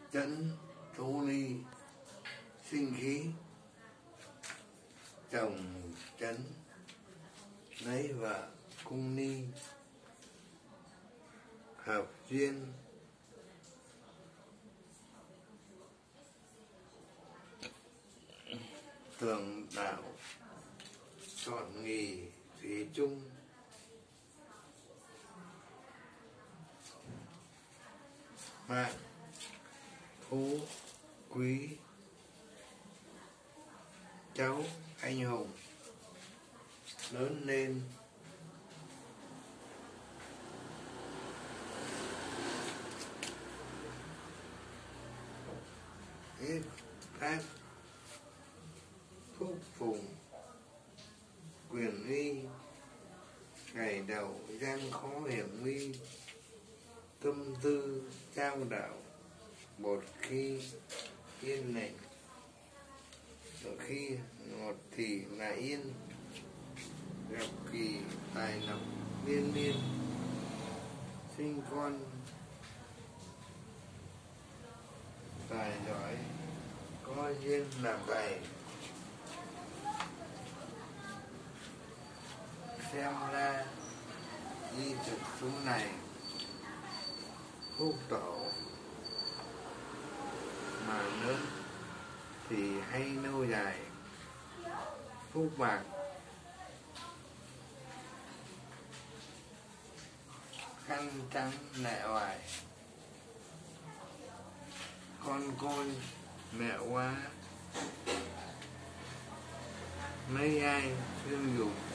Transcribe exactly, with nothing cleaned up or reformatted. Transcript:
chấn thú ly sinh khí, chồng chấn lấy vợ cung ni, hợp duyên thường đạo, chọn nghỉ thủy chung, mạng phú quý, cháu anh hùng lớn lên, hết phát phúc phùng quyền uy, ngày đầu gian khó hiểm nguy, tâm tư trao đạo, một khi yên lành, một khi một thì là yên, gặp kỳ tài lộc liên miên, sinh con tài giỏi, có duyên làm vậy. Xem ra di thực xuống này phúc tổ mà lớn thì hay lâu dài, phúc bạc khăn trắng lẹ hoài, con côi mẹ quá mấy ai thương dùng.